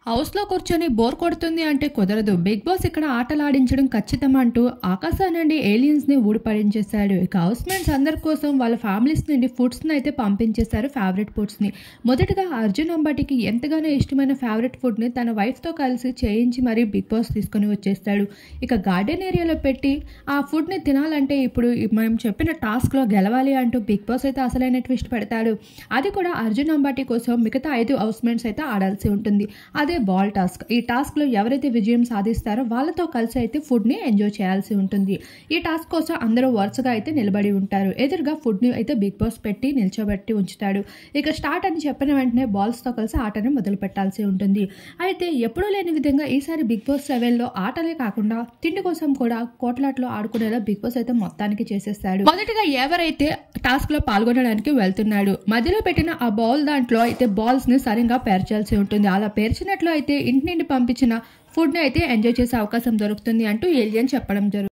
హౌస్‌లో కూర్చొని బోర్ కొడుతుంది అంటే కుదరదు. 'బిగ్ బాస్' ఇక్కడ ఆటలాడించడం ఖచ్చితం అంటూ ఆకాశం నుండి ఏలియన్స్‌ని ఊడిపడించేశాడు. ఇక హౌస్‌మేట్స్ అందరి కోసం వాళ్ళ ఫ్యామిలీస్ నుండి ఫుడ్స్‌ని అయితే పంపించేశారు, ఫేవరెట్ ఫుడ్స్‌ని. మొదటగా అర్జున్ అంబటికి ఎంతగానో ఇష్టమైన ఫేవరెట్ ఫుడ్‌ని తన వైఫ్‌తో కలిసి చేయించి మరీ 'బిగ్ బాస్' తీసుకొని వచ్చేస్తాడు. ఇక గార్డెన్ ఏరియాలో పెట్టి ఆ ఫుడ్‌ని తినాలంటే ఇప్పుడు మనం చెప్పిన టాస్క్‌లో గెలవాలి అంటూ 'బిగ్ బాస్' అయితే అసలైన ట్విస్ట్ పెడతాడు. అది కూడా అర్జున్ అంబటి కోసం మిగతా 5 హౌస్‌మేట్స్ అయితే ఆడాల్సి ఉంటుంది. అదే బాల్ టాస్క్. ఈ టాస్క్‌లో ఎవరైతే విజయం సాధిస్తారో వాళ్ళతో కలిసి అయితే ఫుడ్‌ని ఎంజాయ్ చేయాల్సి ఉంటుంది. ఈ టాస్క్ కోసం అందరూ వరుసగా అయితే నిలబడి ఉంటారు. ఎదురుగా ఫుడ్‌ని అయితే 'బిగ్ బాస్' పెట్టి నిల్చోబెట్టి ఉంచుతాడు. ఇక స్టార్ట్ అని చెప్పిన వెంటనే బాల్స్‌తో కలిసి ఆటని మొదలు పెట్టాల్సి ఉంటుంది. అయితే ఎప్పుడూ లేని విధంగా ఈసారి 'బిగ్ బాస్ 7లో ఆటలే కాకుండా తిండి కోసం కూడా కోట్లాట్లో ఆడుకునేలా 'బిగ్ బాస్' అయితే మొత్తానికి చేసేస్తాడు. మొదటిగా ఎవరైతే టాస్క్‌లో పాల్గొనడానికి వెళ్తున్నాడు, మధ్యలో పెట్టిన ఆ బౌల్ దాంట్లో అయితే బాల్స్‌ని సరిగ్గా పేర్చాల్సి ఉంటుంది. అలా పేర్చినట్లు అయితే ఇంటి నుండి పంపించిన ఫుడ్‌ని అయితే ఎంజాయ్ చేసే అవకాశం దొరుకుతుంది అంటూ ఏలియన్ చెప్పడం జరుగుతుంది.